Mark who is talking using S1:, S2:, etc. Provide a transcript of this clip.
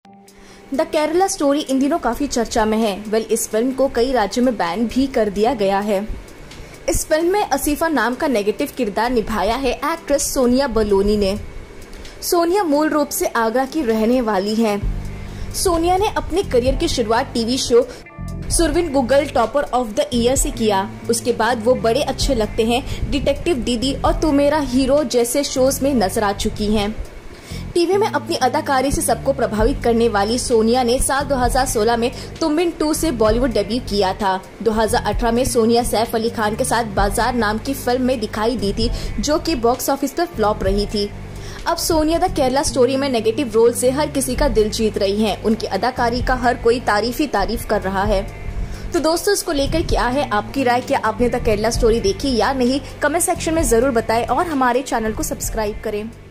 S1: The Kerala story in दिनों काफी चर्चा में है। इस फिल्म को कई राज्यों में बैन भी कर दिया गया है। इस फिल्म में असीफा नाम का नेगेटिव किरदार निभाया है एक्ट्रेस सोनिया बलोनी ने। सोनिया मूल रूप से आगरा की रहने वाली हैं। सोनिया ने अपने करियर की शुरुआत TV show Surveen Guggal topper of the year से किया। उसके बाद वो बड़े अच्छे लगते हैं, डिटेक्टिव दीदी और तू मेरा हीरो जैसे शोज में नजर आ चुकी हैं। टीवी में अपनी अदाकारी से सबको प्रभावित करने वाली सोनिया ने साल 2016 में तुम बिन 2 से बॉलीवुड डेब्यू किया था। 2018 में सोनिया सैफ अली खान के साथ बाजार नाम की फिल्म में दिखाई दी थी, जो कि बॉक्स ऑफिस पर फ्लॉप रही थी। अब सोनिया द केरला स्टोरी में नेगेटिव रोल से हर किसी का दिल जीत रही हैं। उनकी अदाकारी का हर कोई तारीफ कर रहा है। तो दोस्तों, इसको लेकर क्या है आपकी राय? क्या आपने द केरला स्टोरी देखी या नहीं? कमेंट सेक्शन में जरूर बताएं और हमारे चैनल को सब्सक्राइब करें।